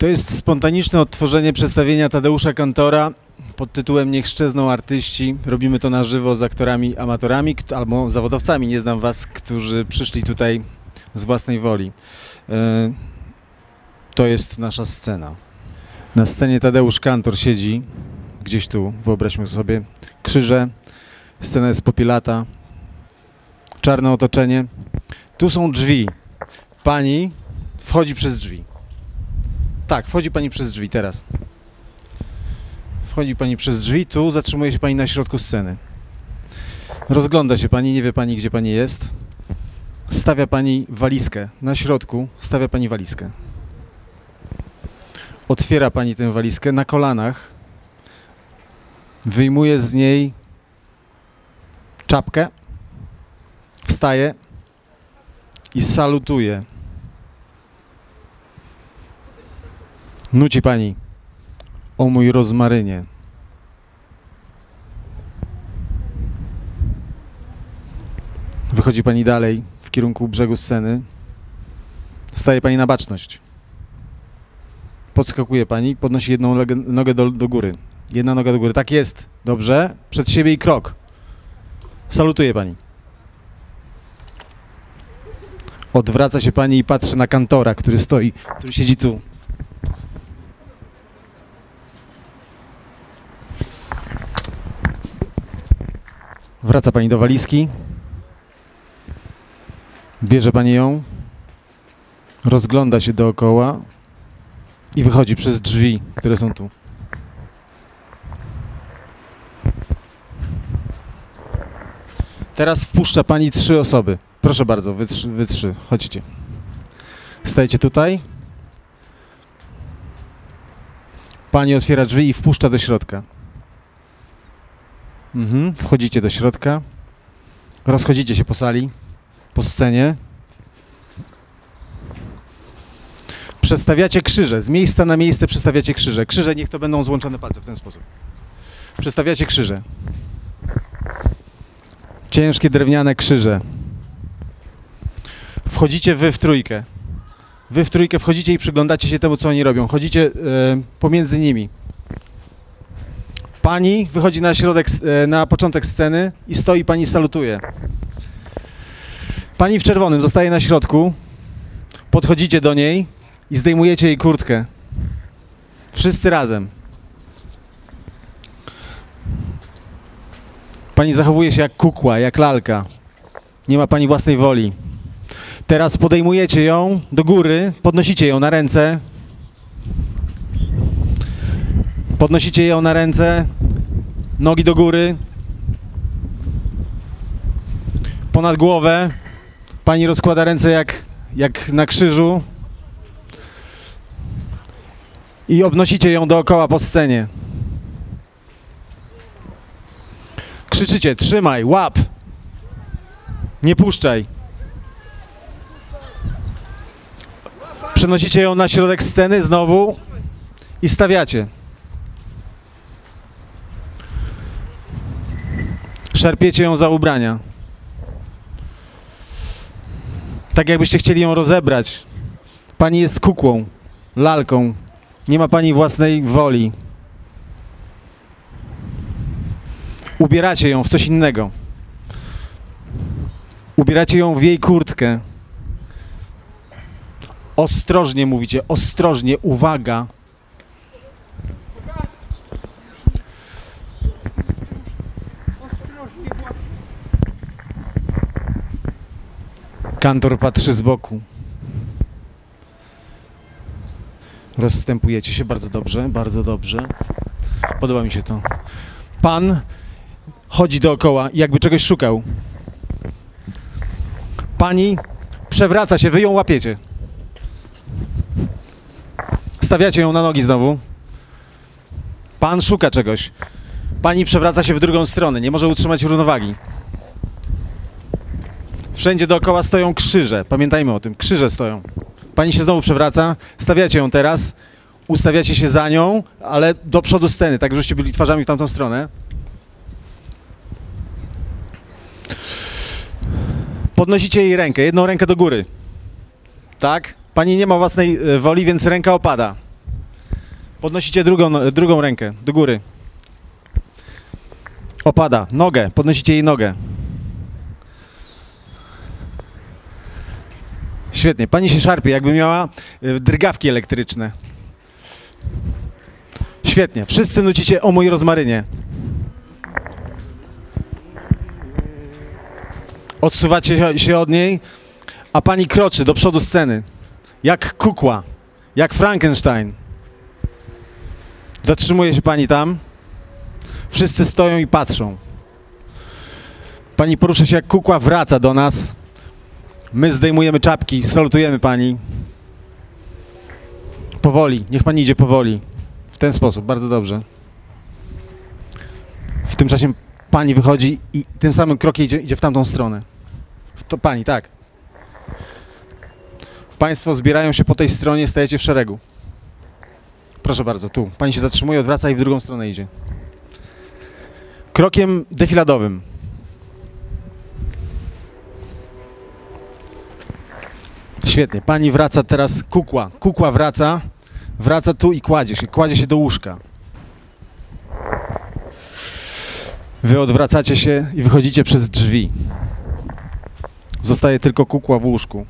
To jest spontaniczne odtworzenie przedstawienia Tadeusza Kantora pod tytułem Niech szczezną artyści. Robimy to na żywo z aktorami amatorami albo zawodowcami, nie znam was, którzy przyszli tutaj z własnej woli. To jest nasza scena. Na scenie Tadeusz Kantor siedzi gdzieś tu, wyobraźmy sobie, krzyże, scena jest popielata, czarne otoczenie. Tu są drzwi. Pani wchodzi przez drzwi. Tak, wchodzi pani przez drzwi teraz. Wchodzi pani przez drzwi, tu zatrzymuje się pani na środku sceny. Rozgląda się pani, nie wie pani, gdzie pani jest. Stawia pani walizkę. Na środku stawia pani walizkę. Otwiera pani tę walizkę na kolanach. Wyjmuje z niej czapkę. Wstaje i salutuje. Nuci pani: o mój rozmarynie. Wychodzi pani dalej w kierunku brzegu sceny. Staje pani na baczność. Podskakuje pani, podnosi jedną nogę do góry. Jedna noga do góry. Tak jest. Dobrze. Przed siebie i krok. Salutuje pani. Odwraca się pani i patrzy na Kantora, który stoi, który siedzi tu. Wraca pani do walizki. Bierze pani ją. Rozgląda się dookoła i wychodzi przez drzwi, które są tu. Teraz wpuszcza pani 3 osoby. Proszę bardzo, wy trzy, chodźcie. Stajecie tutaj. Pani otwiera drzwi i wpuszcza do środka. Wchodzicie do środka. Rozchodzicie się po sali, po scenie. Przestawiacie krzyże. Z miejsca na miejsce przestawiacie krzyże. Krzyże niech to będą złączone palce w ten sposób. Przestawiacie krzyże. Ciężkie drewniane krzyże. Wchodzicie wy w trójkę. Wy w trójkę wchodzicie i przyglądacie się temu, co oni robią. Chodzicie pomiędzy nimi. Pani wychodzi na środek, na początek sceny i stoi, pani salutuje. Pani w czerwonym zostaje na środku. Podchodzicie do niej i zdejmujecie jej kurtkę. Wszyscy razem. Pani zachowuje się jak kukła, jak lalka. Nie ma pani własnej woli. Teraz podejmujecie ją do góry, podnosicie ją na ręce. Podnosicie ją na ręce, nogi do góry. Ponad głowę. Pani rozkłada ręce jak na krzyżu. I obnosicie ją dookoła po scenie. Krzyczycie: trzymaj, łap, nie puszczaj. Przenosicie ją na środek sceny znowu i stawiacie. Szarpiecie ją za ubrania. Tak jakbyście chcieli ją rozebrać. Pani jest kukłą, lalką. Nie ma pani własnej woli. Ubieracie ją w coś innego. Ubieracie ją w jej kurtkę. Ostrożnie mówicie, ostrożnie, uwaga. Kantor patrzy z boku. Rozstępujecie się bardzo dobrze, bardzo dobrze. Podoba mi się to. Pan chodzi dookoła i jakby czegoś szukał. Pani przewraca się, wy ją łapiecie. Stawiacie ją na nogi znowu. Pan szuka czegoś. Pani przewraca się w drugą stronę, nie może utrzymać równowagi. Wszędzie dookoła stoją krzyże, pamiętajmy o tym, krzyże stoją. Pani się znowu przewraca, stawiacie ją teraz, ustawiacie się za nią, ale do przodu sceny, tak żebyście byli twarzami w tamtą stronę. Podnosicie jej rękę, jedną rękę do góry. Tak? Pani nie ma własnej woli, więc ręka opada. Podnosicie drugą rękę do góry. Opada. Nogę. Podnosicie jej nogę. Świetnie. Pani się szarpie, jakby miała drgawki elektryczne. Świetnie. Wszyscy nucicie O mój rozmarynie. Odsuwacie się od niej, a pani kroczy do przodu sceny. Jak kukła. Jak Frankenstein. Zatrzymuje się pani tam. Wszyscy stoją i patrzą. Pani porusza się jak kukła, wraca do nas. My zdejmujemy czapki, salutujemy pani. Powoli, niech pani idzie powoli. W ten sposób, bardzo dobrze. W tym czasie pani wychodzi i tym samym krokiem idzie w tamtą stronę. To pani, tak. Państwo zbierają się po tej stronie, stajecie w szeregu. Proszę bardzo, tu. Pani się zatrzymuje, odwraca i w drugą stronę idzie. Krokiem defiladowym. Świetnie. Pani wraca teraz, kukła. Kukła wraca. Wraca tu i kładzie się do łóżka. Wy odwracacie się i wychodzicie przez drzwi. Zostaje tylko kukła w łóżku.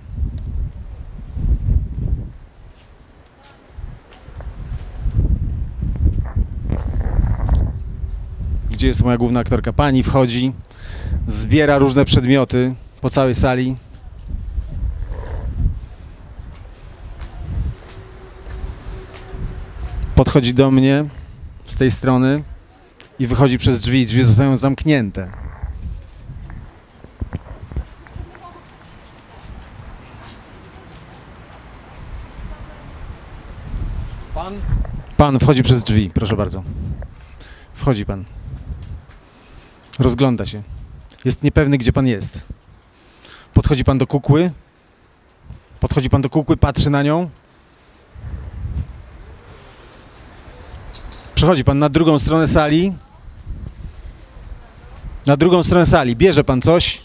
Gdzie jest moja główna aktorka? Pani wchodzi, zbiera różne przedmioty po całej sali. Podchodzi do mnie z tej strony i wychodzi przez drzwi. Drzwi zostają zamknięte. Pan wchodzi przez drzwi, proszę bardzo. Wchodzi pan. Rozgląda się. Jest niepewny, gdzie pan jest. Podchodzi pan do kukły. Podchodzi pan do kukły, patrzy na nią. Przechodzi pan na drugą stronę sali. Na drugą stronę sali. Bierze pan coś.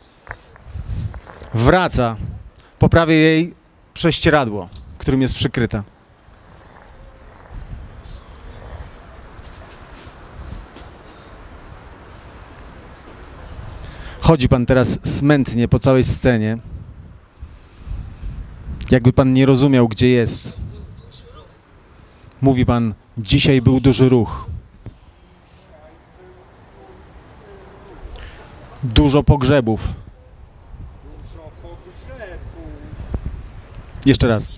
Wraca. Poprawia jej prześcieradło, którym jest przykryta. Chodzi pan teraz smętnie po całej scenie. Jakby pan nie rozumiał, gdzie jest. Mówi pan, dzisiaj był duży ruch. Dużo pogrzebów. Jeszcze raz.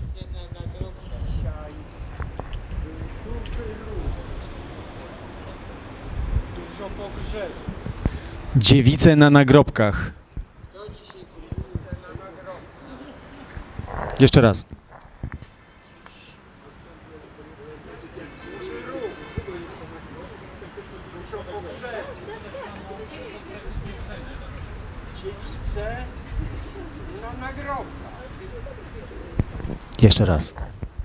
Dziewice na nagrobkach. Jeszcze raz. Dziewice na nagrobkach. Jeszcze raz.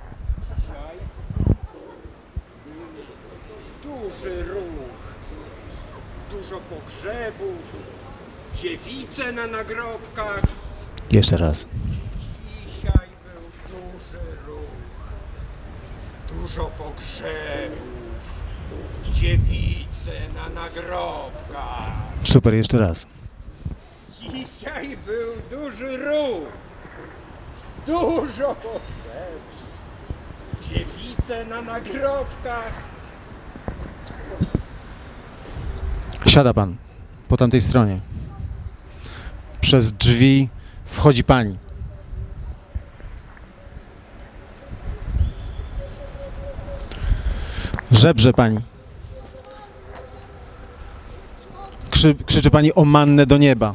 Duży ruch. Dużo pogrzebów. Dziewice na nagrobkach. Jeszcze raz. Dzisiaj był duży ruch. Dużo pogrzebów. Dziewice na nagrobkach. Super, jeszcze raz. Dzisiaj był duży ruch. Dużo pogrzebów. Dziewice na nagrobkach. Siada pan po tamtej stronie. Przez drzwi wchodzi pani. Żebrze pani. Krzyczy pani o mannę do nieba.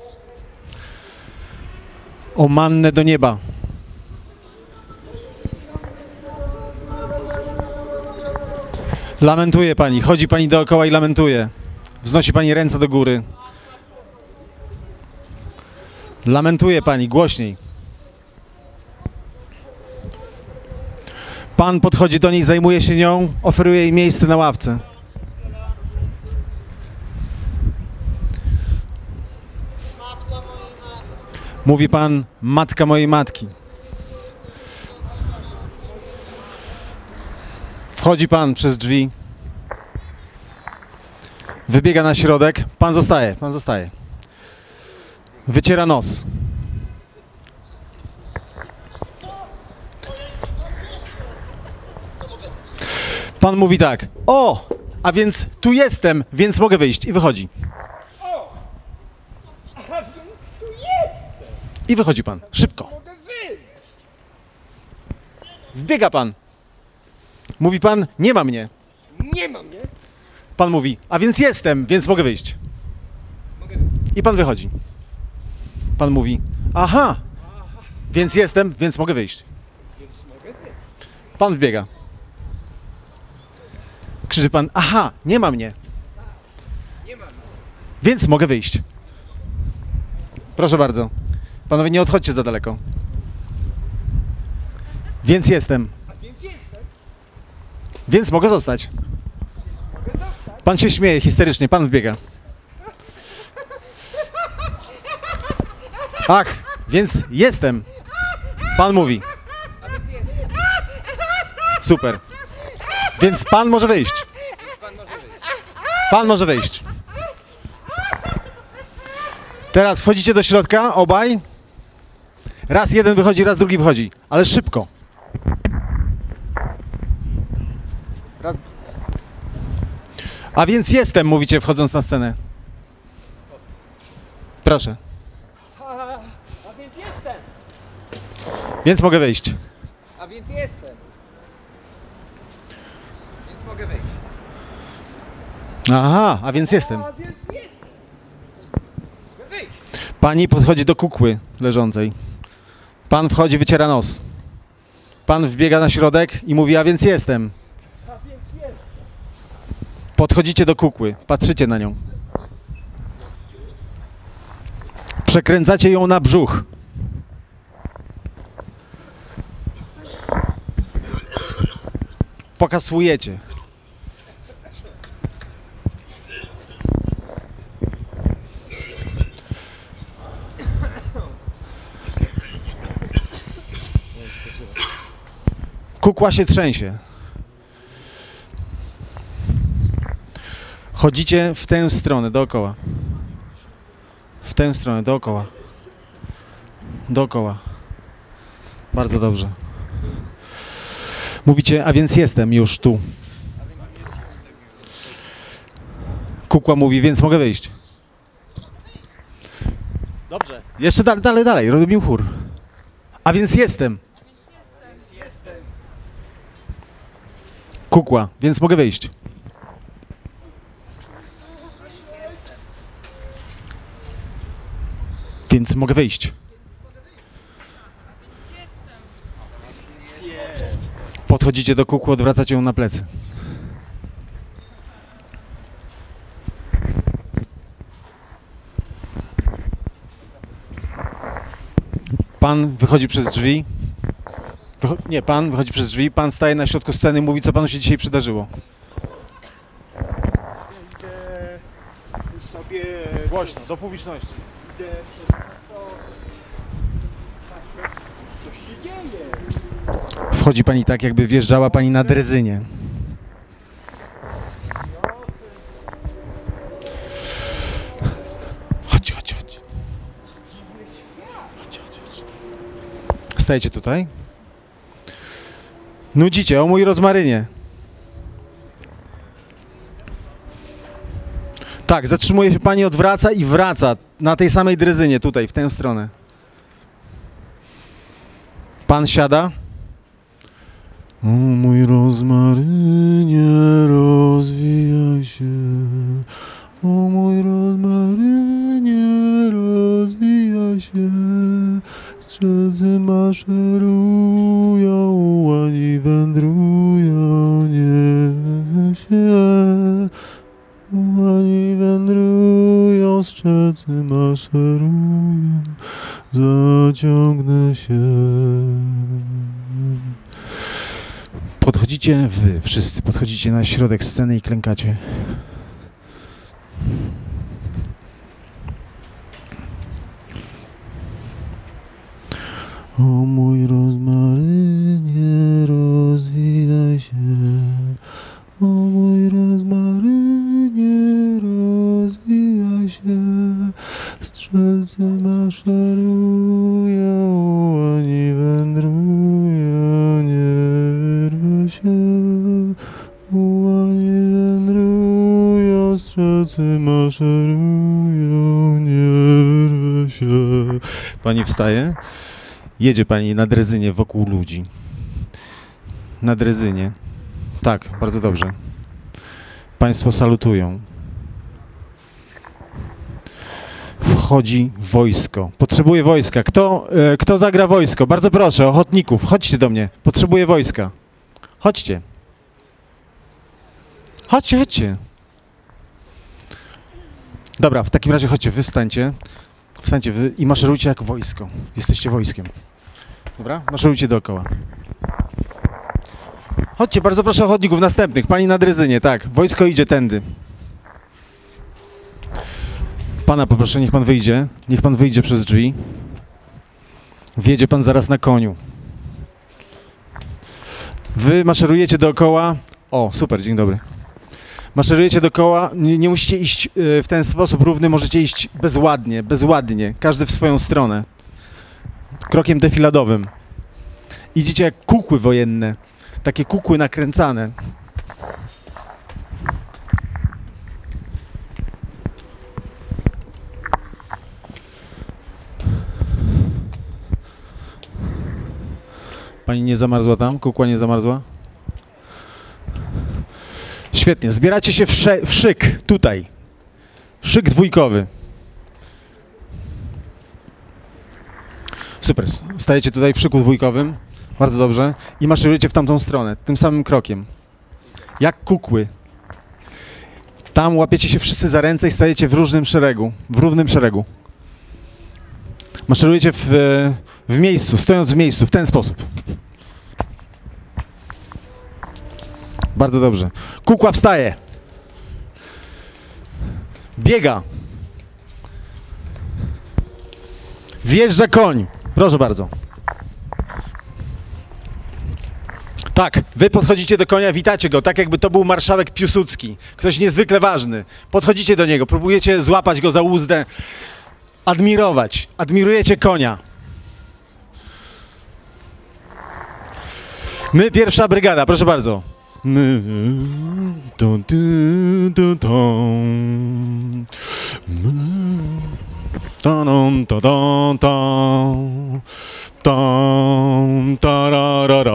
O mannę do nieba. Lamentuje pani, chodzi pani dookoła i lamentuje. Wznosi pani ręce do góry. Lamentuje pani, głośniej. Pan podchodzi do niej, zajmuje się nią, oferuje jej miejsce na ławce. Mówi pan, matka mojej matki. Wchodzi pan przez drzwi. Wybiega na środek. Pan zostaje, pan zostaje. Wyciera nos. Pan mówi tak: o, a więc tu jestem, więc mogę wyjść. I wychodzi. O! A więc tu jestem! I wychodzi pan. Szybko. Mogę wyjść! Wbiega pan. Mówi pan: nie ma mnie. Nie ma mnie! Pan mówi: a więc jestem, więc mogę wyjść. Mogę wyjść. I pan wychodzi. Pan mówi: aha, więc jestem, więc mogę wyjść. Więc mogę wyjść. Pan wbiega. Krzyczy pan: aha, nie ma mnie, Nie ma mnie. więc mogę wyjść. Proszę bardzo. Panowie, nie odchodźcie za daleko. Więc jestem, A więc jestem! więc mogę zostać. Mogę zostać! Pan się śmieje histerycznie, pan wbiega. Ach, więc jestem. Pan mówi: A więc jestem! super. Więc pan może wyjść. Pan może wyjść. Pan może wyjść. Teraz wchodzicie do środka, obaj. Raz jeden wychodzi, raz drugi wychodzi. Ale szybko. Raz. A więc jestem, mówicie, wchodząc na scenę. Proszę. A więc jestem! Więc mogę wyjść. A więc jestem! Więc mogę wyjść. Aha, a więc jestem. A więc jestem! Mogę wyjść! Pani podchodzi do kukły leżącej. Pan wchodzi, wyciera nos. Pan wbiega na środek i mówi: a więc jestem. A więc jestem! Podchodzicie do kukły, patrzycie na nią. Przekręcacie ją na brzuch. Pokasujecie. Kukła się trzęsie. Chodzicie w tę stronę, dookoła. W tę stronę, dookoła. Dookoła. Bardzo dobrze. Mówicie: a więc jestem już tu. Kukła mówi: więc mogę wyjść. Dobrze. Jeszcze dalej, robimy chór. A więc jestem. Kukła: więc mogę wyjść. Więc mogę wyjść. Podchodzicie do kukły, odwracacie ją na plecy. Pan wychodzi przez drzwi. Nie, pan wychodzi przez drzwi, pan staje na środku sceny, mówi, co panu się dzisiaj przydarzyło. Idę sobie... Głośno, do publiczności. Idę przez miasto... Coś się dzieje! Wchodzi pani tak, jakby wjeżdżała pani na drezynie. Chodź. Chodź. Stajecie tutaj. Nudzicie: o mój rozmarynie. Tak, zatrzymuje się pani, odwraca i wraca na tej samej drezynie, tutaj, w tę stronę. Pan siada. O mój rozmarynie, rozwijaj się. O mój rozmarynie, rozwijaj się. Strzelcy maszerują, łani wędrują, nie się. Łani wędrują, strzelcy maszerują, zaciągnę się. Podchodzicie wy, wszyscy podchodzicie na środek sceny i klękacie. O mój rozmarynie, rozwijaj się. Strzelcy maszerują, oni wędrują, nie rwę się. Oni wędrują, strzelcy maszerują, nie rwę się. Pani wstaje, jedzie pani na drezynie wokół ludzi. Na drezynie. Tak, bardzo dobrze. Państwo salutują. Wchodzi wojsko. Potrzebuję wojska. Kto zagra wojsko? Bardzo proszę, ochotników, chodźcie do mnie. Potrzebuję wojska. Chodźcie. Chodźcie, chodźcie. Dobra, w takim razie chodźcie, wy wstańcie. Wstańcie wy i maszerujcie jak wojsko. Jesteście wojskiem. Dobra? Maszerujcie dookoła. Chodźcie, bardzo proszę ochotników następnych. Pani na drezynie, tak. Wojsko idzie tędy. Pana poproszę, niech pan wyjdzie. Niech pan wyjdzie przez drzwi. Wjedzie pan zaraz na koniu. Wy maszerujecie dookoła. O, super, dzień dobry. Maszerujecie dookoła. Nie musicie iść w ten sposób równy, możecie iść bezładnie. Każdy w swoją stronę. Krokiem defiladowym. Idziecie jak kukły wojenne. Takie kukły nakręcane. Pani nie zamarzła tam? Kukła nie zamarzła? Świetnie. Zbieracie się w szyk tutaj. Szyk dwójkowy. Super. Stajecie tutaj w szyku dwójkowym. Bardzo dobrze. I maszerujecie w tamtą stronę, tym samym krokiem. Jak kukły. Tam łapiecie się wszyscy za ręce i stajecie w równym szeregu. Maszerujecie w miejscu, stojąc w miejscu, w ten sposób. Bardzo dobrze. Kukła wstaje. Biega. Wjeżdża koń. Proszę bardzo. Tak, wy podchodzicie do konia, witacie go, tak jakby to był marszałek Piłsudski. Ktoś niezwykle ważny. Podchodzicie do niego, próbujecie złapać go za uzdę. Admirować. Admirujecie konia. My, pierwsza brygada, proszę bardzo. My, tam, tararara,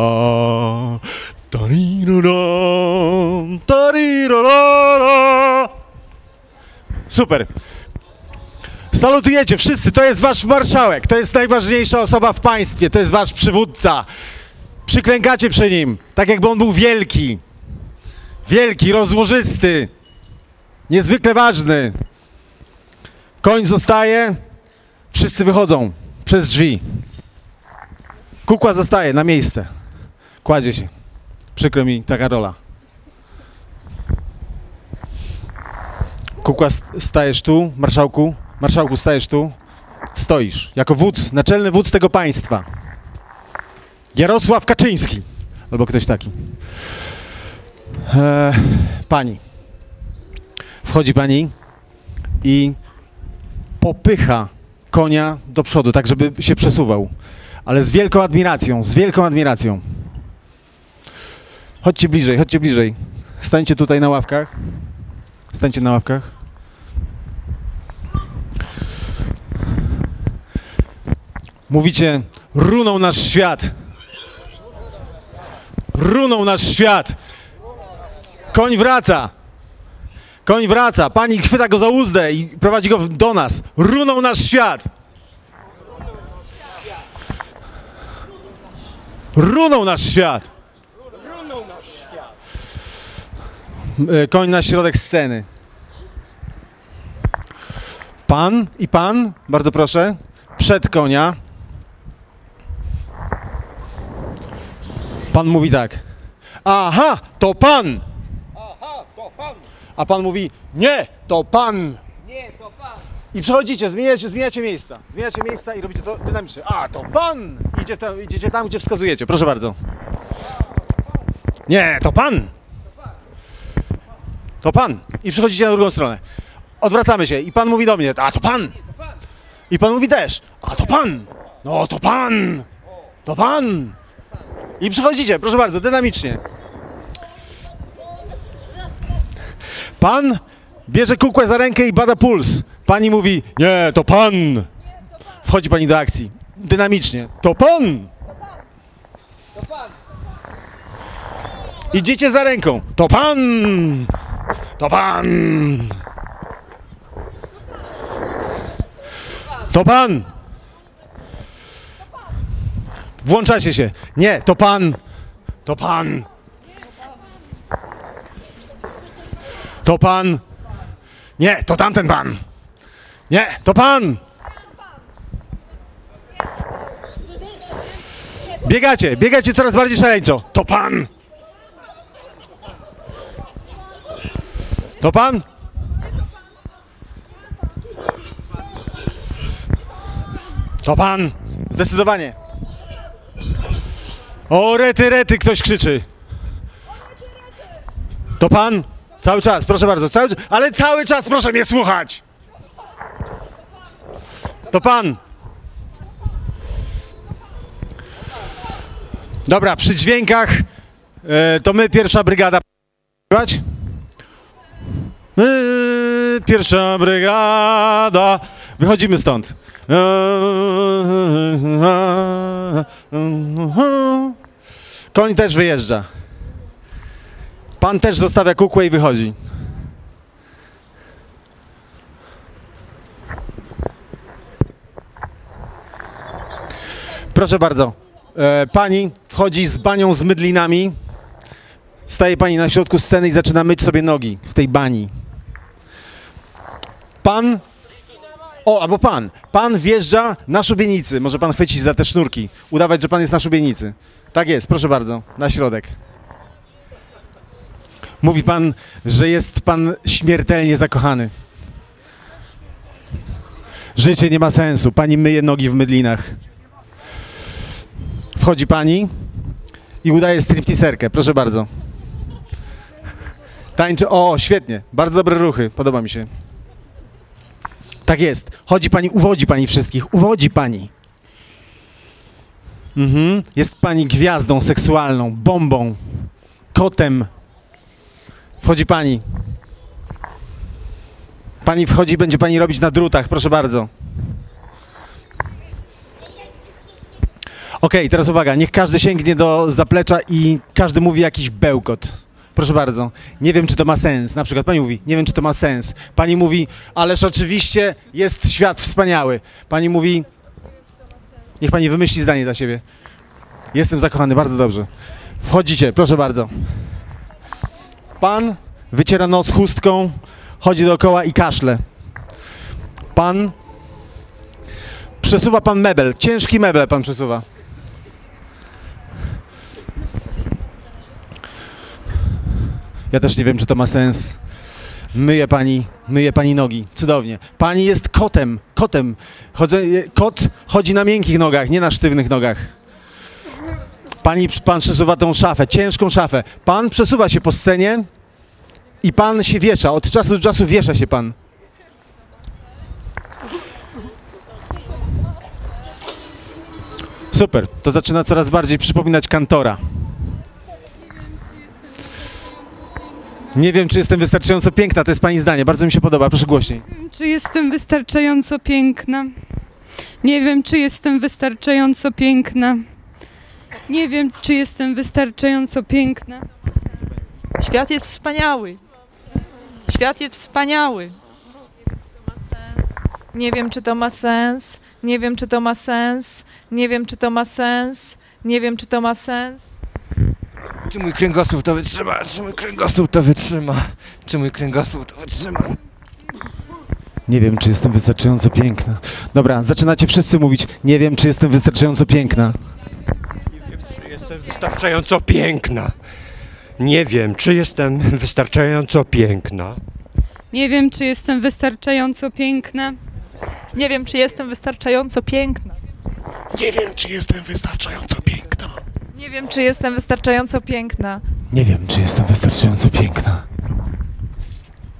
tarirara, tarirara. Super. Salutujecie wszyscy, to jest wasz marszałek, to jest najważniejsza osoba w państwie, to jest wasz przywódca. Przyklękacie przy nim, tak jakby on był wielki. Wielki, rozłożysty, niezwykle ważny. Koń zostaje, wszyscy wychodzą przez drzwi. Kukła zostaje na miejsce. Kładzie się. Przykro mi taka rola. Kukła, stajesz tu, marszałku. Marszałku, stajesz tu. Stoisz jako wódz, naczelny wódz tego państwa. Jarosław Kaczyński. Albo ktoś taki. Pani. Wchodzi pani i popycha konia do przodu, tak żeby się przesuwał. Ale z wielką admiracją, z wielką admiracją. Chodźcie bliżej, chodźcie bliżej. Stańcie tutaj na ławkach. Stańcie na ławkach. Mówicie, runął nasz świat. Runął nasz świat. Koń wraca. Koń wraca. Pani chwyta go za uzdę i prowadzi go do nas. Runął nasz świat. Runął nasz świat. Runął nasz świat. Koń na środek sceny. Pan i pan, bardzo proszę, przed konia. Pan mówi tak. Aha, to pan. Aha, to pan. A pan mówi, nie, to pan. Nie, to pan. I przechodzicie, zmieniacie miejsca. Zmieniacie miejsca i robicie to dynamicznie. A, to pan! Idziecie tam, gdzie wskazujecie. Proszę bardzo. Nie, to pan! To pan! I przechodzicie na drugą stronę. Odwracamy się i pan mówi do mnie, a to pan. I pan mówi też, a to pan. No to pan. To pan. I przychodzicie, proszę bardzo, dynamicznie. Pan bierze kukłę za rękę i bada puls. Pani mówi, nie, to pan. Wchodzi pani do akcji. Dynamicznie. To pan. Idziecie za ręką. To pan. To pan. To pan. Włączacie się. Nie, to pan. To pan. To pan. Nie, to tamten pan. Nie, to pan. Biegacie coraz bardziej szaleńczo. To pan. To pan? To pan. Zdecydowanie. O, rety, rety, ktoś krzyczy. To pan? Cały czas, proszę bardzo, ale cały czas proszę mnie słuchać. To pan. Dobra, przy dźwiękach to my, pierwsza brygada. Pierwsza brygada. Wychodzimy stąd. Koń też wyjeżdża. Pan też zostawia kukłę i wychodzi. Proszę bardzo. Pani wchodzi z banią z mydlinami. Staje pani na środku sceny i zaczyna myć sobie nogi w tej bani. Pan... O, albo pan. Pan wjeżdża na szubienicy. Może pan chwycić za te sznurki. Udawać, że pan jest na szubienicy. Tak jest, proszę bardzo. Na środek. Mówi pan, że jest pan śmiertelnie zakochany. Życie nie ma sensu. Pani myje nogi w mydlinach. Wchodzi pani i udaje stripteaserkę. Proszę bardzo. Tańczy. O, świetnie. Bardzo dobre ruchy. Podoba mi się. Tak jest. Chodzi pani, uwodzi pani wszystkich. Uwodzi pani. Jest pani gwiazdą seksualną, bombą, kotem. Wchodzi pani. Pani wchodzi, będzie pani robić na drutach. Proszę bardzo. Okej, teraz uwaga. Niech każdy sięgnie do zaplecza i każdy mówi jakiś bełkot. Proszę bardzo. Nie wiem, czy to ma sens. Na przykład pani mówi, nie wiem, czy to ma sens. Pani mówi, ależ oczywiście jest świat wspaniały. Pani mówi, niech pani wymyśli zdanie dla siebie. Jestem zakochany, bardzo dobrze. Wchodzicie, proszę bardzo. Pan wyciera nos chustką, chodzi dookoła i kaszle. Pan... Przesuwa pan mebel, ciężki mebel pan przesuwa. Ja też nie wiem, czy to ma sens. Myje pani nogi. Cudownie. Pani jest kotem. Kot chodzi na miękkich nogach, nie na sztywnych nogach. Pan przesuwa tą szafę, ciężką szafę. Pan przesuwa się po scenie i pan się wiesza. Od czasu do czasu wiesza się pan. Super. To zaczyna coraz bardziej przypominać Kantora. Nie wiem, czy jestem wystarczająco piękna, to jest pani zdanie, bardzo mi się podoba, proszę głośniej. Czy jestem wystarczająco piękna? Nie wiem, czy jestem wystarczająco piękna. Nie wiem, czy jestem wystarczająco piękna. Świat jest wspaniały. Świat jest wspaniały. Nie wiem, czy to ma sens. Nie wiem, czy to ma sens. Nie wiem, czy to ma sens. Nie wiem, czy to ma sens. Czy mój kręgosłup to wytrzyma? Czy mój kręgosłup to wytrzyma? Czy mój kręgosłup to wytrzyma? Nie wiem, czy jestem wystarczająco piękna. Dobra, zaczynacie wszyscy mówić, nie wiem, czy jestem wystarczająco piękna. Nie wiem, czy jestem wystarczająco piękna. Nie wiem, czy jestem wystarczająco piękna. Nie wiem, czy jestem wystarczająco piękna. Nie wiem, czy jestem wystarczająco piękna. Nie wiem, czy jestem wystarczająco piękna. Nie wiem, czy jestem wystarczająco piękna. Nie wiem, czy jestem wystarczająco piękna.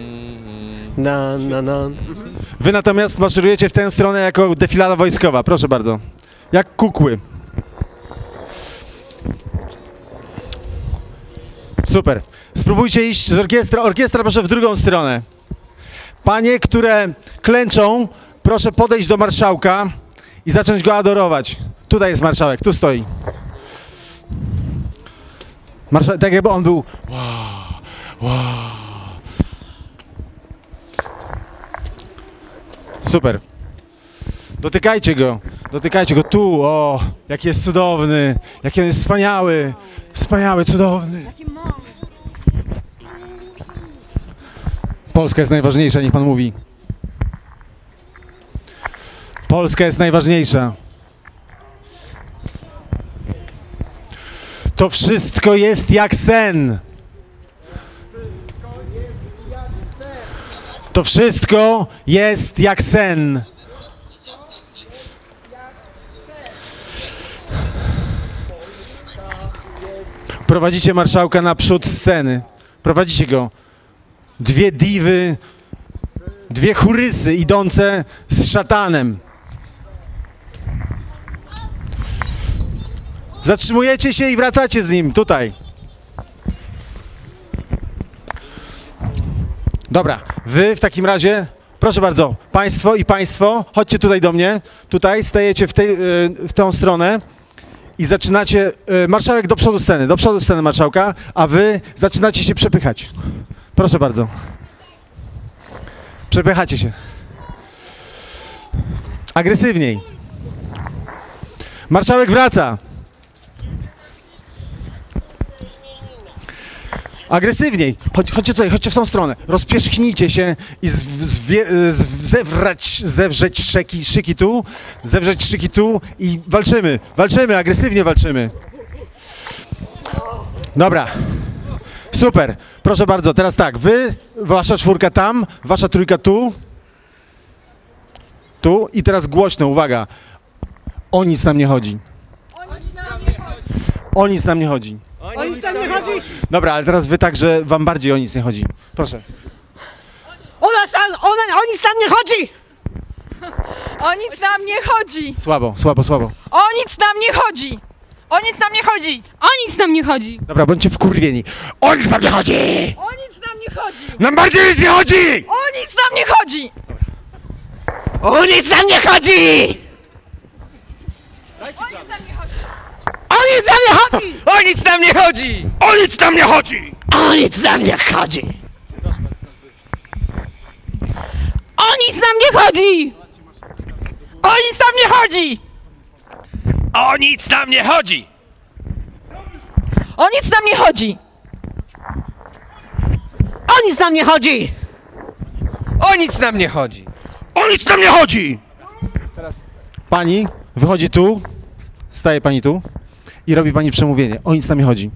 Na, na, na. Wy natomiast maszerujecie w tę stronę jako defilada wojskowa. Proszę bardzo. Jak kukły. Super. Spróbujcie iść z orkiestra. Orkiestra proszę w drugą stronę. Panie, które klęczą, proszę podejść do marszałka i zacząć go adorować. Tutaj jest marszałek, tu stoi. Tak jakby on był... Wow, wow. Super. Dotykajcie go tu, o, jaki jest cudowny, jaki on jest wspaniały, wspaniały, cudowny. Polska jest najważniejsza, niech pan mówi. Polska jest najważniejsza. To wszystko jest jak sen. To wszystko jest jak sen. Prowadzicie marszałka na przód sceny. Prowadzicie go. Dwie diwy, dwie churysy idące z szatanem. Zatrzymujecie się i wracacie z nim tutaj. Dobra, wy w takim razie, proszę bardzo, państwo i państwo, chodźcie tutaj do mnie. Tutaj stajecie w tę stronę i zaczynacie, marszałek do przodu sceny marszałka, a wy zaczynacie się przepychać. Proszę bardzo. Przepychacie się. Agresywniej. Marszałek wraca. Agresywniej. Chodźcie tutaj, chodźcie w tą stronę. Rozpierzchnijcie się i zewrzeć szyki tu, zewrzeć szyki tu i walczymy. Walczymy, agresywnie walczymy. Dobra. Super. Proszę bardzo, teraz tak, wy, wasza czwórka tam, wasza trójka tu. Tu i teraz głośno, uwaga. O nic nam nie chodzi. O nic nam nie chodzi. O nic nam nie chodzi! Dobra, ale teraz wy tak, że wam bardziej o nic nie chodzi. Proszę. O nic nam nie chodzi! O nic nam nie chodzi! Słabo. O nic nam nie chodzi! O nic nam nie chodzi! O nic nam nie chodzi! Dobra, bądźcie wkurwieni. O nic nam nie chodzi! O nic nam nie chodzi! Nam bardziej nic nie chodzi! O nic nam nie chodzi! O nic nam nie chodzi! O nic nam nie chodzi! O nic nam nie chodzi! O nic tam nie chodzi! O nic nam nie chodzi! O nic nam nie chodzi! O nic nam nie chodzi! O nic nam nie chodzi! O nic nam nie chodzi! O nic nam nie chodzi! O nic nam nie chodzi! O nic tam nie chodzi! Pani wychodzi tu, staje pani tu i robi pani przemówienie. O nic nam nie chodzi.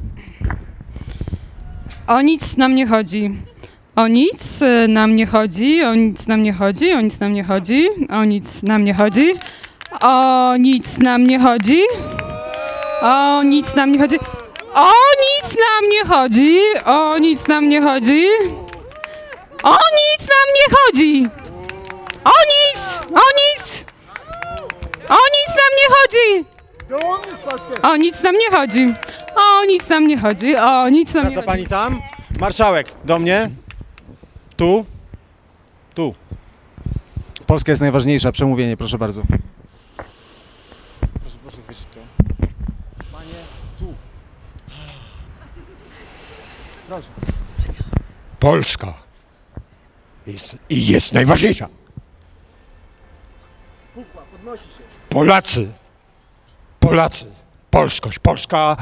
O nic nam nie chodzi. O nic nam nie chodzi. O nic nam nie chodzi. O nic nam nie chodzi. O nic nam nie chodzi. O nic nam nie chodzi. O nic nam nie chodzi. O nic nam nie chodzi. O nic nam nie chodzi. O nic nam nie chodzi. O nic. O nic. O nic nam nie chodzi. O nic nam nie chodzi. O nic nam nie chodzi. O nic nam nie Wraca chodzi. pani tam. Marszałek, do mnie. Tu. Tu. Polska jest najważniejsza. Przemówienie, proszę bardzo. Proszę chwycić to. Panie, tu. Proszę. Polska jest najważniejsza. Polacy, polskość, Polska,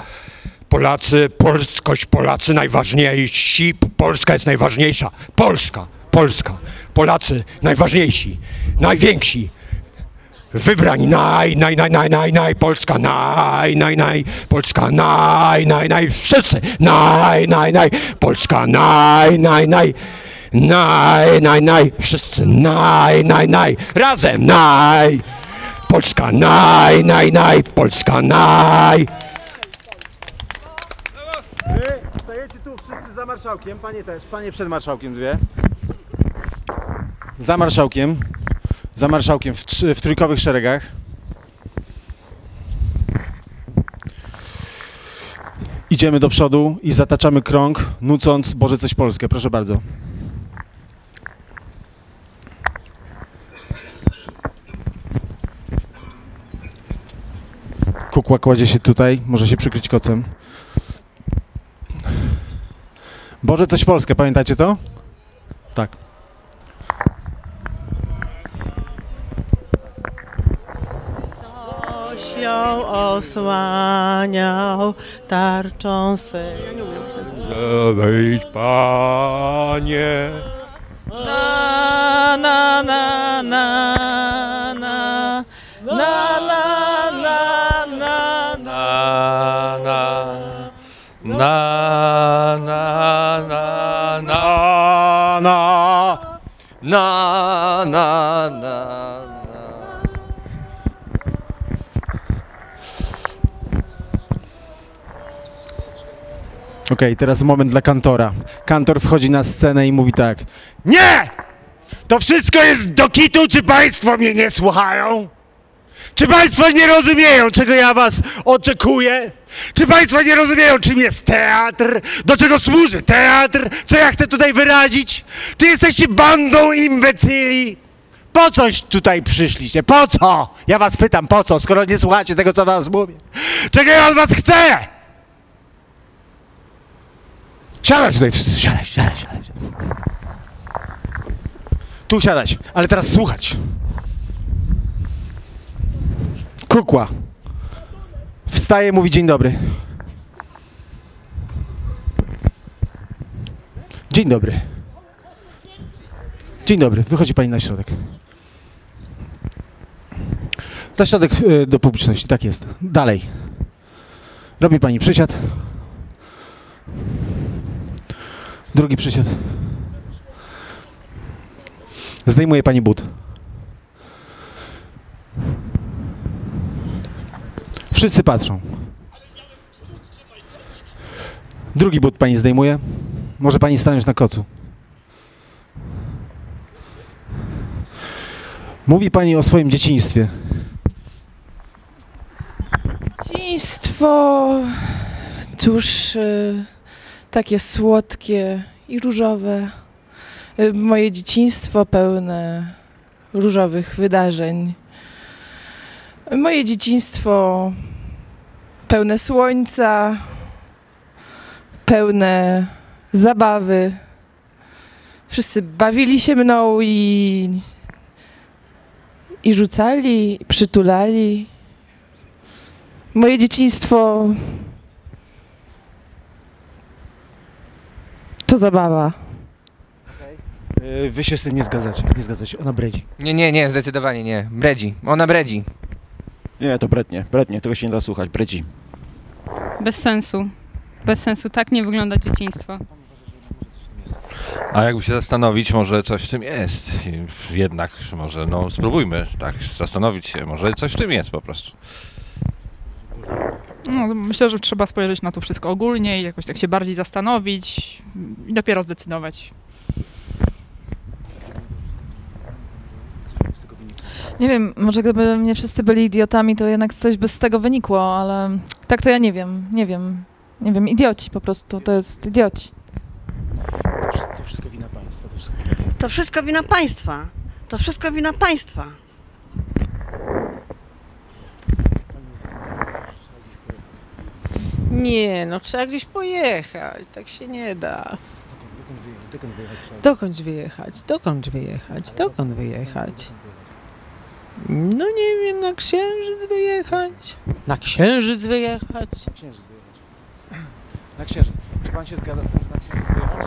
Polacy najważniejsi, Polska jest najważniejsza, Polska, Polacy najważniejsi, najwięksi, wybrań, Polska, Polska, wszyscy, Polska, wszyscy, razem, Polska, Polska, Wy stajecie tu wszyscy za marszałkiem, panie też, panie przed marszałkiem dwie. Za marszałkiem w trójkowych szeregach. Idziemy do przodu i zataczamy krąg, nucąc Boże coś Polskie. Proszę bardzo. Kukła kładzie się tutaj, może się przykryć kocem. Boże coś Polskie, pamiętacie to? Tak. Coś ją osłaniał tarczą swej. Wejdź, Panie. Na, na, na, na, na, na, na, na, na, Okej, teraz moment dla kantora. Kantor wchodzi na scenę i mówi tak. Nie! To wszystko jest do kitu, czy państwo mnie nie słuchają? Czy państwo nie rozumieją, czego ja was oczekuję? Czy państwo nie rozumieją, czym jest teatr? Do czego służy teatr? Co ja chcę tutaj wyrazić? Czy jesteście bandą imbecyli? Po coś tutaj przyszliście? Po co? Ja was pytam, po co, skoro nie słuchacie tego, co was mówię? Czego ja od was chcę? Siadać tutaj wszyscy, siadać. Tu siadać, ale teraz słuchać. Kukła. Wstaje, mówi dzień dobry. Dzień dobry. Dzień dobry, wychodzi pani na środek. Na środek do publiczności, tak jest. Dalej. Robi pani przysiad. Drugi przysiad. Zdejmuje pani but. Wszyscy patrzą. Drugi but pani zdejmuje. Może pani stanąć na kocu. Mówi pani o swoim dzieciństwie. Dzieciństwo tuż takie słodkie i różowe. Moje dzieciństwo pełne różowych wydarzeń. Moje dzieciństwo pełne słońca, pełne zabawy. Wszyscy bawili się mną i rzucali, i przytulali. Moje dzieciństwo to zabawa. Wy się z tym nie zgadzacie, ona bredzi. Nie, zdecydowanie nie. Bredzi. Ona bredzi. Nie, to brednie, tego się nie da słuchać, bredzi. Bez sensu. Bez sensu. Tak nie wygląda dzieciństwo. A jakby się zastanowić, może coś w tym jest. Jednak może, no spróbujmy tak zastanowić się, może coś w tym jest po prostu. No, myślę, że trzeba spojrzeć na to wszystko ogólnie i jakoś tak się bardziej zastanowić i dopiero zdecydować. Nie wiem, może gdyby nie wszyscy byli idiotami, to jednak coś by z tego wynikło, ale tak to ja nie wiem, idioci po prostu, to jest idioci. To wszystko wina państwa. To wszystko wina państwa. To wszystko wina państwa. Nie, no trzeba gdzieś pojechać, tak się nie da. Dokąd wyjechać? No nie wiem, na Księżyc wyjechać. Na Księżyc wyjechać? Na Księżyc. Czy pan się zgadza z tym, że na Księżyc wyjechać?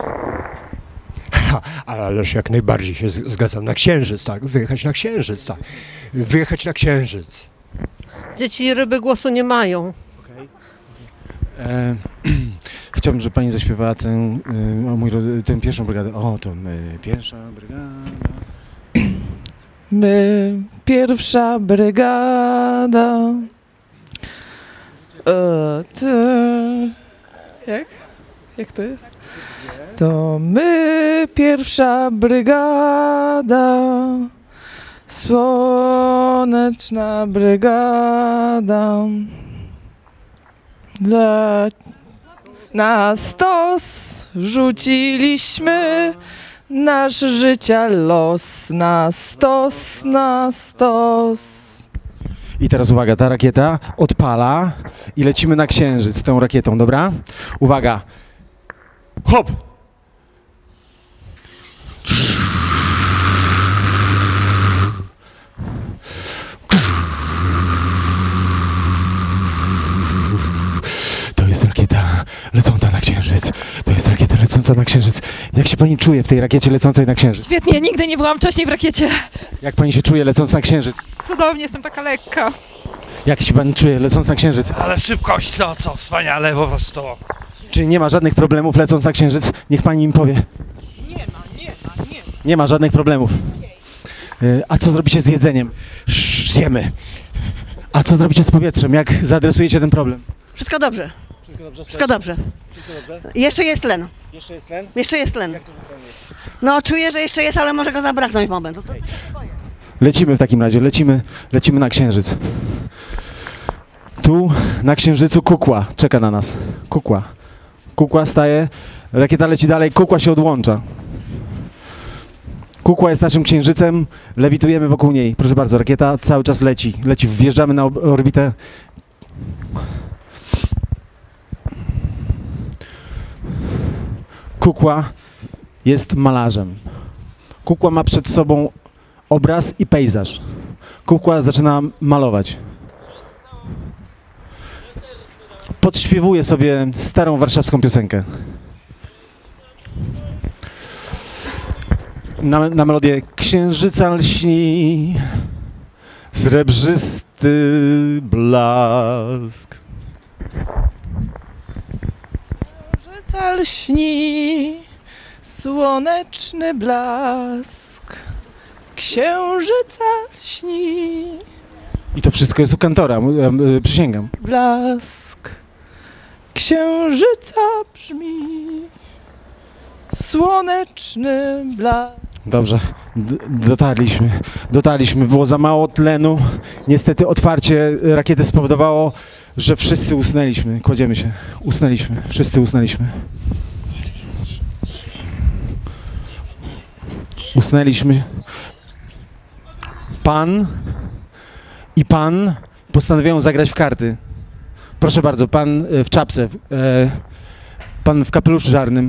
Ależ jak najbardziej się zgadzam. Na Księżyc, tak. Wyjechać na Księżyc, tak. Wyjechać na Księżyc. Dzieci ryby głosu nie mają. Chciałbym, żeby pani zaśpiewała tę pierwszą brygadę. O, to my, pierwsza brygada. My, pierwsza brygada. Jak? Jak to jest? To my, pierwsza brygada, słoneczna brygada. Na stos rzuciliśmy nasz życia los. Na stos, na stos. I teraz uwaga, ta rakieta odpala i lecimy na Księżyc tą rakietą, dobra? Uwaga. Hop! To jest rakieta lecąca na Księżyc. To jest rakieta lecąca na Księżyc. Jak się pani czuje w tej rakiecie lecącej na Księżyc? Świetnie, nigdy nie byłam wcześniej w rakiecie. Jak pani się czuje lecąc na Księżyc? Cudownie, jestem taka lekka. Jak się pani czuje lecąc na Księżyc? Ale szybkość, co, wspaniale po prostu. Czy nie ma żadnych problemów lecąc na Księżyc? Niech pani im powie. Nie ma żadnych problemów. A co zrobicie z jedzeniem? Zjemy. A co zrobicie z powietrzem? Jak zaadresujecie ten problem? Wszystko dobrze. Wszystko dobrze. Jeszcze jest tlen. Jeszcze jest tlen? Jeszcze jest tlen. No czuję, że jeszcze jest, ale może go zabraknąć moment. Lecimy w takim razie, lecimy na Księżyc. Tu na Księżycu kukła czeka na nas. Kukła. Kukła staje, rakieta leci dalej, kukła się odłącza. Kukła jest naszym księżycem, lewitujemy wokół niej. Proszę bardzo, rakieta cały czas leci, wjeżdżamy na orbitę. Kukła jest malarzem. Kukła ma przed sobą obraz i pejzaż. Kukła zaczyna malować. Podśpiewuje sobie starą warszawską piosenkę. Na melodię Księżyca lśni srebrzysty blask. Księżyca lśni słoneczny blask. Księżyca lśni. I to wszystko jest u kantora, przysięgam. Blask księżyca brzmi, słoneczny blask. Dobrze, dotarliśmy, było za mało tlenu. Niestety otwarcie rakiety spowodowało, że wszyscy usnęliśmy. Kładziemy się, usnęliśmy, wszyscy usnęliśmy. Usnęliśmy. Pan postanawiają zagrać w karty. Proszę bardzo, pan w czapce, pan w kapeluszu żarnym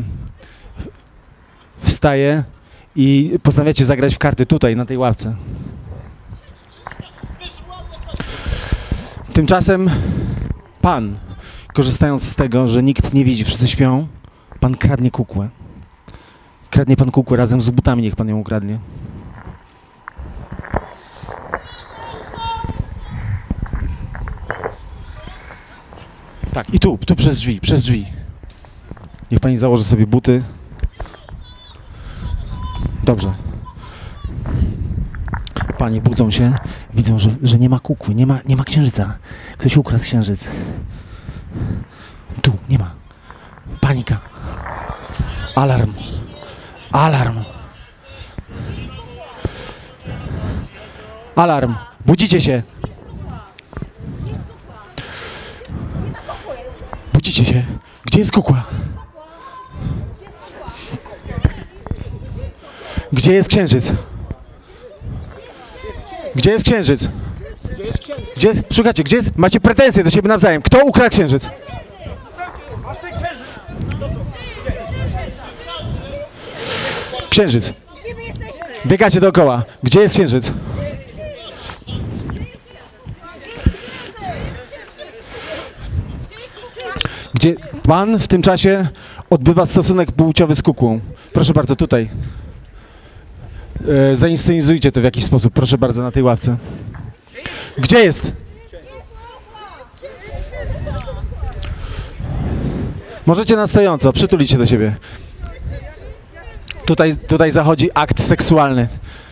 wstaje i postanawiacie zagrać w karty tutaj, na tej ławce. Tymczasem pan, korzystając z tego, że nikt nie widzi, wszyscy śpią, pan kradnie kukłę. Kradnie pan kukłę razem z butami, niech pan ją ukradnie. Tak, i tu przez drzwi. Niech pani założy sobie buty. Dobrze. Panie budzą się, widzą, że nie ma kukły, nie ma księżyca. Ktoś ukradł księżyc. Tu, nie ma. Panika. Alarm. Alarm. Alarm. Budzicie się. Budzicie się. Gdzie jest kukła? Gdzie jest księżyc? Gdzie jest księżyc? Gdzie jest? Szukacie, gdzie jest? Macie pretensje do siebie nawzajem. Kto ukradł księżyc? Księżyc. Biegacie dookoła. Gdzie jest księżyc? Gdzie pan w tym czasie odbywa stosunek płciowy z kukłą. Proszę bardzo, tutaj. Zainscenizujcie to w jakiś sposób. Proszę bardzo, na tej ławce. Gdzie jest? Możecie na stojąco, przytulić się do siebie. Tutaj zachodzi akt seksualny.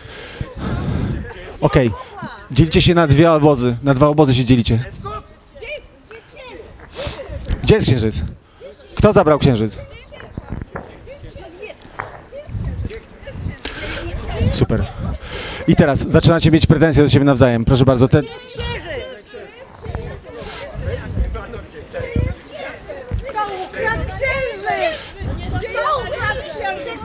Okej. Dzielicie się na dwa obozy. Na dwa obozy się dzielicie. Gdzie jest księżyc? Kto zabrał księżyc? Super. I teraz zaczynacie mieć pretensje do siebie nawzajem. Proszę bardzo. To ukradł księżyc! To ukradł księżyc!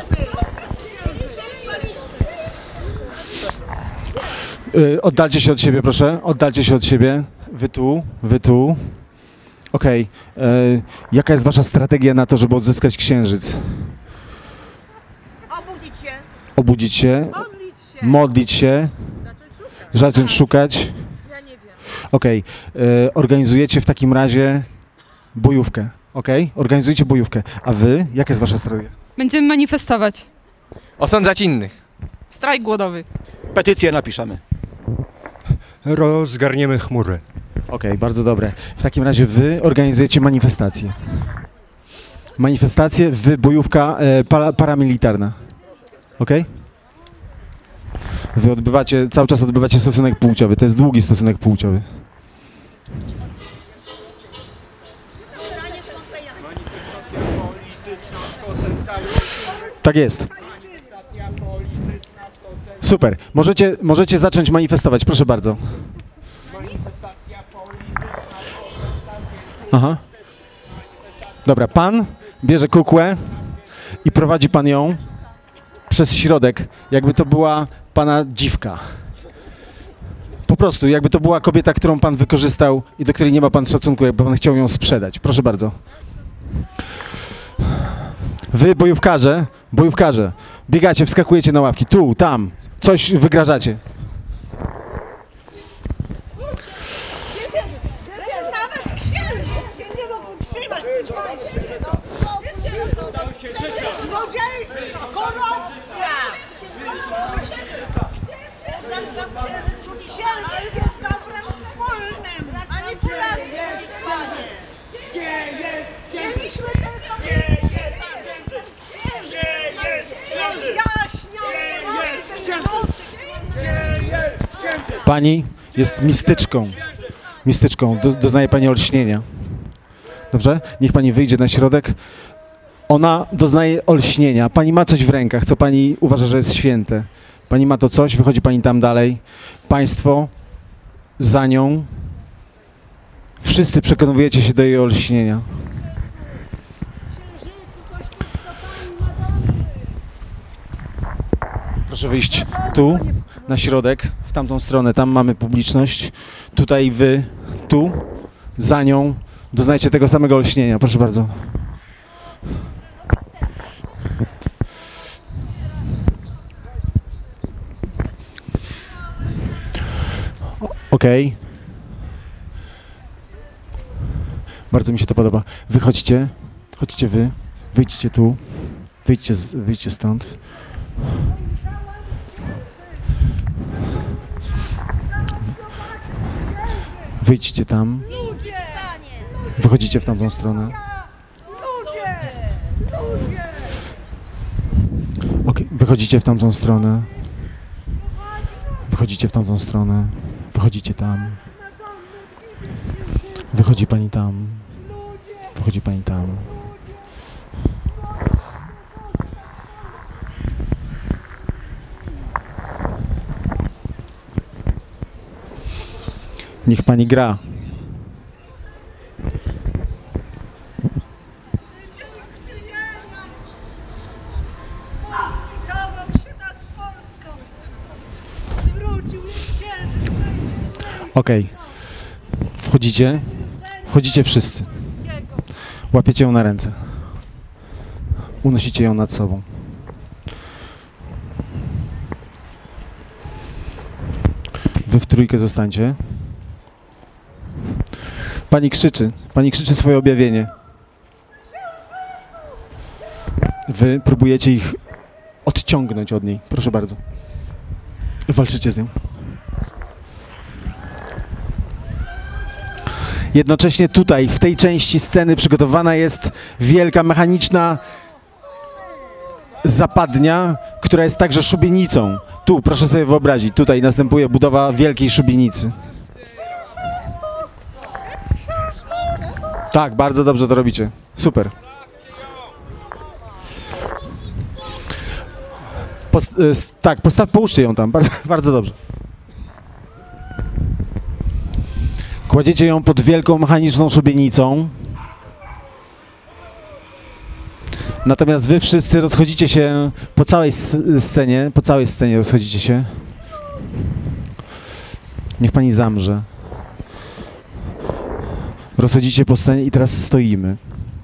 Oddalcie się od siebie, proszę. Oddalcie się od siebie. Wy tu. Okej. Jaka jest wasza strategia na to, żeby odzyskać księżyc? Obudzić się. Modlić się. Zacząć szukać. Okej. Organizujecie w takim razie bojówkę. Okej? Organizujcie bojówkę. A wy? Jaka jest wasza strategia? Będziemy manifestować. Osądzać innych. Strajk głodowy. Petycję napiszemy. Rozgarniemy chmury. Okej, bardzo dobre. W takim razie wy organizujecie manifestację. Manifestację, wy bojówka paramilitarna. Okej? Wy cały czas odbywacie stosunek płciowy. To jest długi stosunek płciowy. Tak jest. Super. Możecie zacząć manifestować. Proszę bardzo. Aha. Dobra, pan bierze kukłę i prowadzi pan ją przez środek, jakby to była pana dziwka. Po prostu, jakby to była kobieta, którą pan wykorzystał i do której nie ma pan szacunku, jakby pan chciał ją sprzedać. Proszę bardzo. Wy, bojówkarze, biegacie, wskakujecie na ławki, tu, tam, coś wygrażacie. Nawet księżyc się nie mógł utrzymać w tym państwie. Złodziejstwo, korupcja. Księżyc jest dobrem wspólnym. Mieliśmy tylko... Pani jest mistyczką, doznaje pani olśnienia. Dobrze? Niech pani wyjdzie na środek. Ona doznaje olśnienia. Pani ma coś w rękach, co pani uważa, że jest święte. Pani ma to coś, wychodzi pani tam dalej. Państwo za nią. Wszyscy przekonujecie się do jej olśnienia. Proszę wyjść tu, na środek, w tamtą stronę, tam mamy publiczność. Tutaj wy, tu, za nią, doznajcie tego samego olśnienia. Proszę bardzo. Okej. Bardzo mi się to podoba. Wychodźcie, chodźcie wy, wyjdźcie tu, wyjdźcie stąd. Wyjdźcie tam. Wychodzicie w tamtą stronę. Okej, wychodzicie w tamtą stronę. Wychodzicie w tamtą stronę. Wychodzicie tam. Wychodzi pani tam. Wychodzi pani tam. Niech pani gra. Okej. Wchodzicie wszyscy. Łapiecie ją na ręce. Unosicie ją nad sobą. Wy w trójkę zostańcie. Pani krzyczy swoje objawienie. Wy próbujecie ich odciągnąć od niej. Proszę bardzo. Walczycie z nią. Jednocześnie tutaj, w tej części sceny przygotowana jest wielka mechaniczna zapadnia, która jest także szubienicą. Tu, proszę sobie wyobrazić, tutaj następuje budowa wielkiej szubienicy. Tak, bardzo dobrze to robicie. Super. Tak, połóżcie ją tam, bardzo, bardzo dobrze. Kładziecie ją pod wielką mechaniczną szubienicą. Natomiast wy wszyscy rozchodzicie się po całej scenie rozchodzicie się. Niech pani zamrze. Rozchodzicie po scenie i teraz stoimy.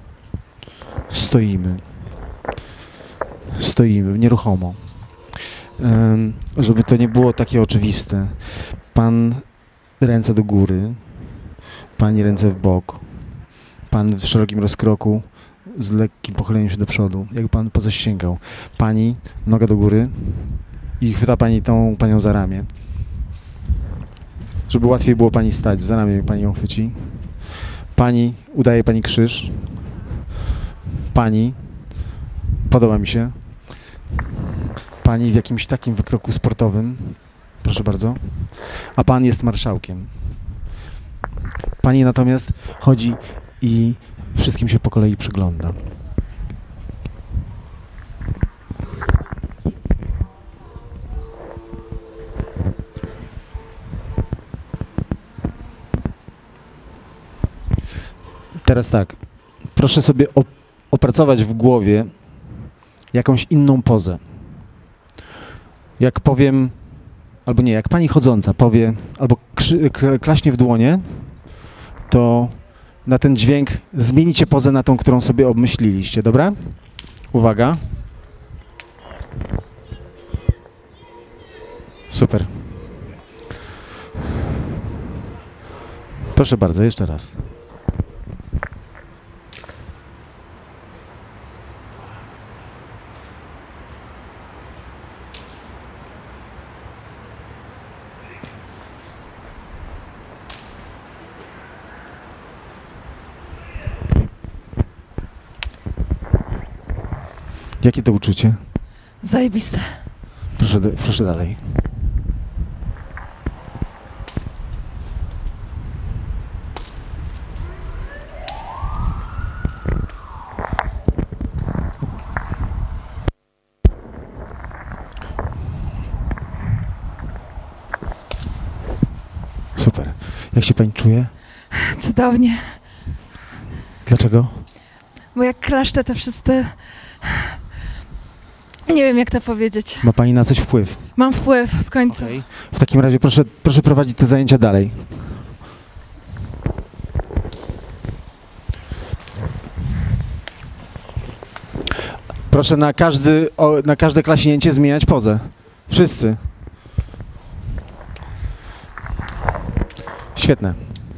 Stoimy nieruchomo. Żeby to nie było takie oczywiste. Pan ręce do góry, pani ręce w bok, pan w szerokim rozkroku z lekkim pochyleniem się do przodu, jakby pan po coś sięgał. Pani noga do góry i chwyta pani tą panią za ramię. Żeby łatwiej było pani stać, za ramię pani ją chwyci. Pani, udaje pani krzyż. Pani, podoba mi się. Pani w jakimś takim wykroku sportowym, proszę bardzo, a pan jest marszałkiem. Pani natomiast chodzi i wszystkim się po kolei przygląda. Teraz tak, proszę sobie opracować w głowie jakąś inną pozę. Jak powiem, albo nie, jak pani chodząca powie, albo klaśnie w dłonie, to na ten dźwięk zmienicie pozę na tą, którą sobie obmyśliliście, dobra? Uwaga. Super. Proszę bardzo, jeszcze raz. Jakie to uczucie? Zajebiste. Proszę dalej. Super. Jak się pani czuje? Cudownie. Dlaczego? Bo jak klaszczę, to wszyscy... Nie wiem, jak to powiedzieć. Ma pani na coś wpływ? Mam wpływ w końcu. Okay. W takim razie proszę prowadzić te zajęcia dalej. Proszę na każde klaśnięcie zmieniać pozę. Wszyscy. Świetne.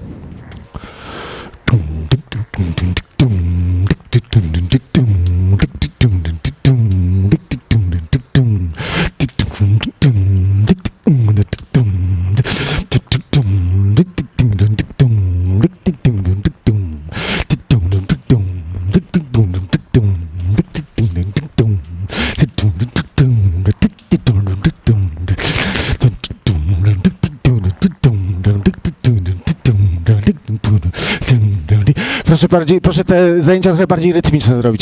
Proszę te zajęcia trochę bardziej rytmiczne zrobić.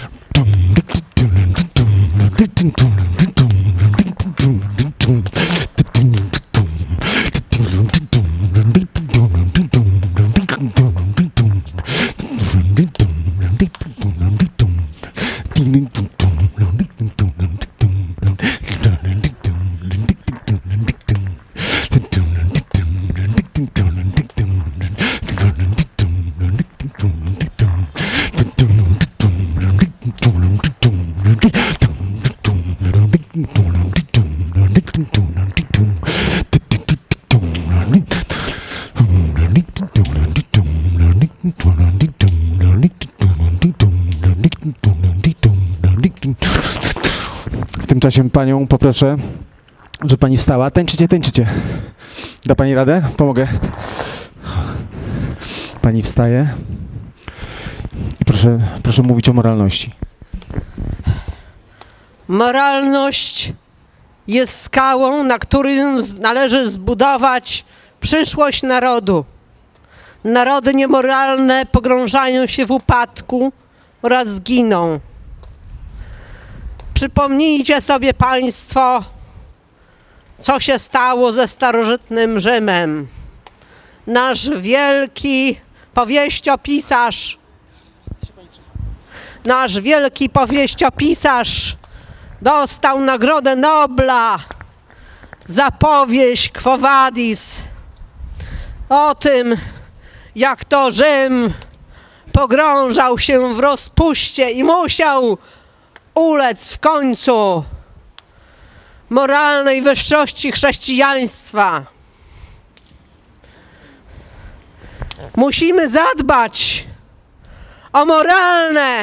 W tym czasie panią poproszę, żeby pani wstała. Tańczycie. Da pani radę? Pomogę. Pani wstaje i proszę mówić o moralności. Moralność jest skałą, na której należy zbudować przyszłość narodu. Narody niemoralne pogrążają się w upadku oraz giną. Przypomnijcie sobie Państwo, co się stało ze starożytnym Rzymem. Nasz wielki powieściopisarz dostał Nagrodę Nobla za powieść Quo Vadis o tym, jak to Rzym pogrążał się w rozpuście i musiał ulec w końcu moralnej wyższości chrześcijaństwa. Musimy zadbać o moralne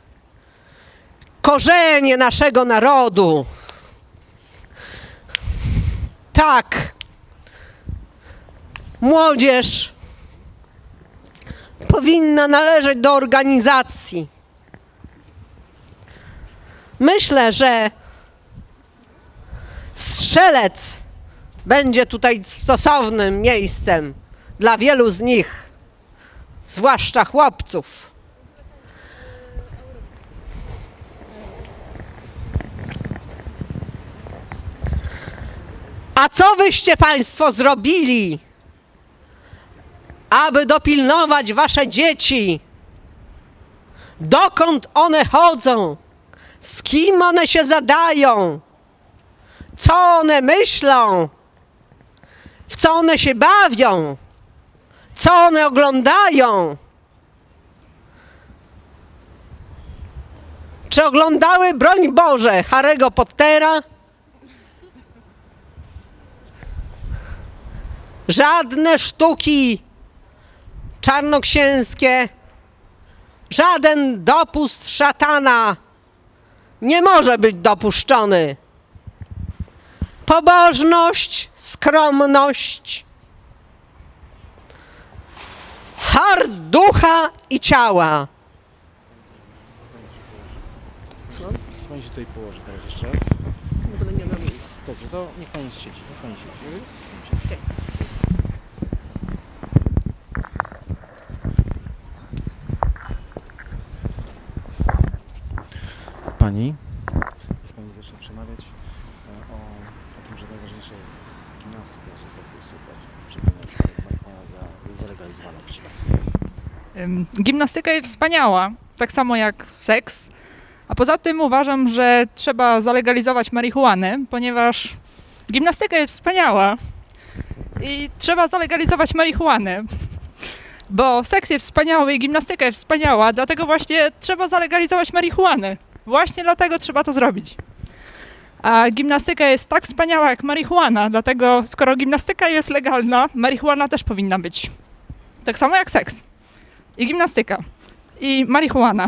korzenie naszego narodu. Tak, młodzież powinna należeć do organizacji. Myślę, że Strzelec będzie tutaj stosownym miejscem dla wielu z nich, zwłaszcza chłopców. A co wyście Państwo zrobili, aby dopilnować wasze dzieci? Dokąd one chodzą? Z kim one się zadają? Co one myślą? W co one się bawią? Co one oglądają? Czy oglądały, broń Boże, Harry'ego Pottera? Żadne sztuki czarnoksięskie, żaden dopust szatana nie może być dopuszczony. Pobożność, skromność, hart ducha i ciała. Co pani się tutaj położy teraz jeszcze raz? No to będzie robił. Dobrze, to niech pani siedzi. Niech pani siedzi. Okay. Pani? Niech pani zacznie przemawiać o tym, że najważniejsza jest gimnastyka, że seks jest super, żeby na przykład marihuana zalegalizowana w przypadku. Gimnastyka jest wspaniała, tak samo jak seks. A poza tym uważam, że trzeba zalegalizować marihuanę, ponieważ gimnastyka jest wspaniała i trzeba zalegalizować marihuanę. Bo seks jest wspaniały i gimnastyka jest wspaniała, dlatego właśnie trzeba zalegalizować marihuanę. Właśnie dlatego trzeba to zrobić. A gimnastyka jest tak wspaniała jak marihuana, dlatego skoro gimnastyka jest legalna, marihuana też powinna być. Tak samo jak seks. I gimnastyka. I marihuana.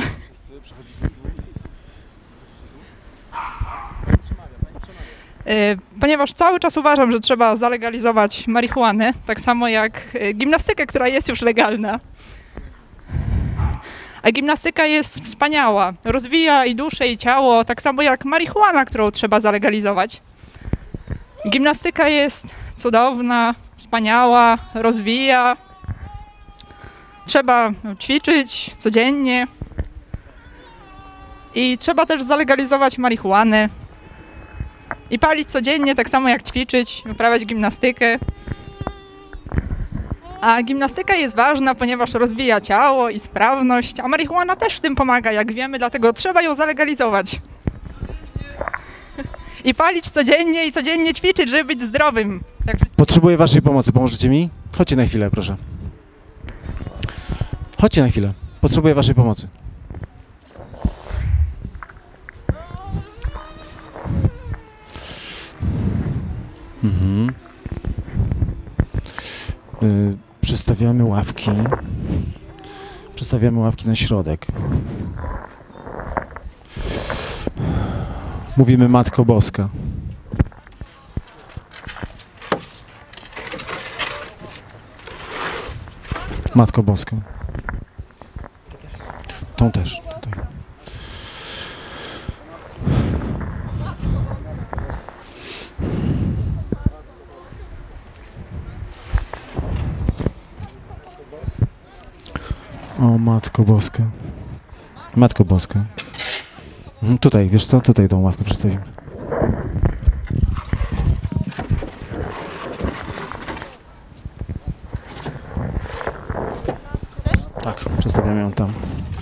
Ponieważ cały czas uważam, że trzeba zalegalizować marihuanę, tak samo jak gimnastykę, która jest już legalna. A gimnastyka jest wspaniała, rozwija i duszę, i ciało, tak samo jak marihuana, którą trzeba zalegalizować. Gimnastyka jest cudowna, wspaniała, rozwija. Trzeba ćwiczyć codziennie. I trzeba też zalegalizować marihuanę. I palić codziennie, tak samo jak ćwiczyć, uprawiać gimnastykę. A gimnastyka jest ważna, ponieważ rozwija ciało i sprawność, a marihuana też w tym pomaga, jak wiemy, dlatego trzeba ją zalegalizować. I palić codziennie i codziennie ćwiczyć, żeby być zdrowym. Potrzebuję waszej pomocy, pomożecie mi? Chodźcie na chwilę, proszę. Chodźcie na chwilę, potrzebuję waszej pomocy. Przestawiamy ławki. Przestawiamy ławki na środek. Mówimy Matko Boska. Matko Boska. Tą też. Tutaj. O, Matko Boska. Matko Boska. Tutaj, wiesz co? Tutaj tą ławkę przedstawimy. Tak, przedstawiamy ją tam.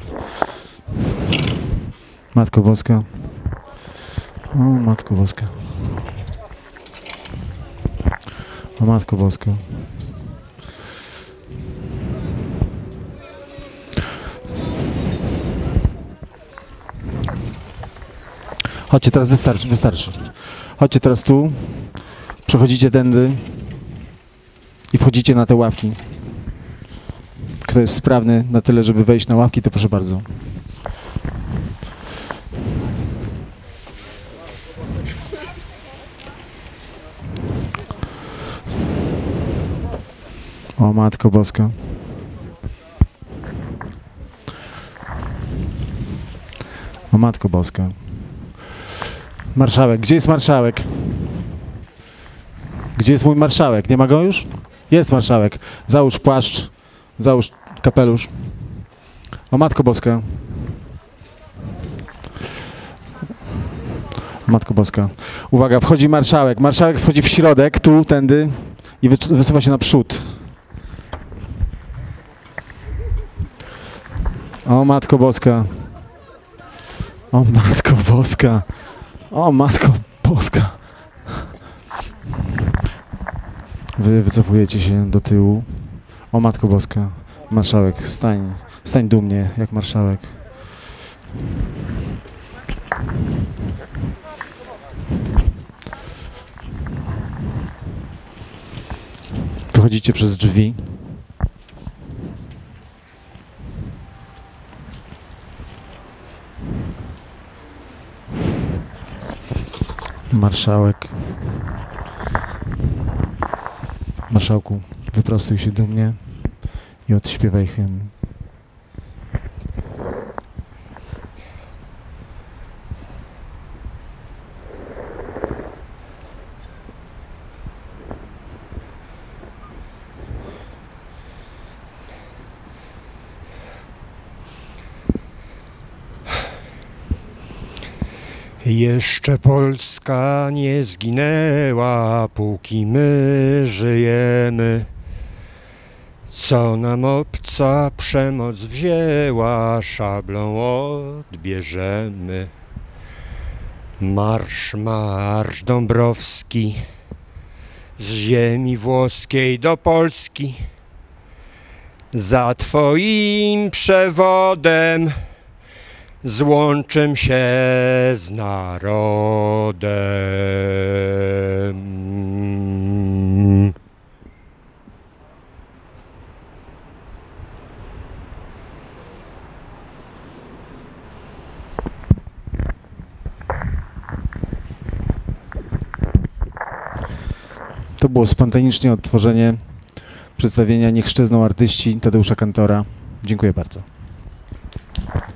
Matko Boska. O, Matko Boska. O, Matko Boska. Chodźcie, teraz wystarczy. Chodźcie teraz tu, przechodzicie tędy i wchodzicie na te ławki. Kto jest sprawny na tyle, żeby wejść na ławki, to proszę bardzo. O Matko Boska. O Matko Boska. Marszałek. Gdzie jest marszałek? Gdzie jest mój marszałek? Nie ma go już? Jest marszałek. Załóż płaszcz. Załóż kapelusz. O Matko Boska. O Matko Boska. Uwaga, wchodzi marszałek. Marszałek wchodzi w środek, tu, tędy i wysuwa się naprzód. O Matko Boska. O Matko Boska. O Matko Boska. Wy wycofujecie się do tyłu. O Matko Boska. Marszałek, stań dumnie jak marszałek. Wychodzicie przez drzwi. Marszałek. Marszałku, wyprostuj się dumnie i odśpiewaj hymn. Jeszcze Polska nie zginęła, póki my żyjemy. Co nam obca przemoc wzięła, szablą odbierzemy. Marsz, marsz Dąbrowski, z ziemi włoskiej do Polski. Za twoim przewodem złączę się z narodem. To było spontanicznie odtworzenie przedstawienia Niech chrzczezną artyści Tadeusza Kantora. Dziękuję bardzo.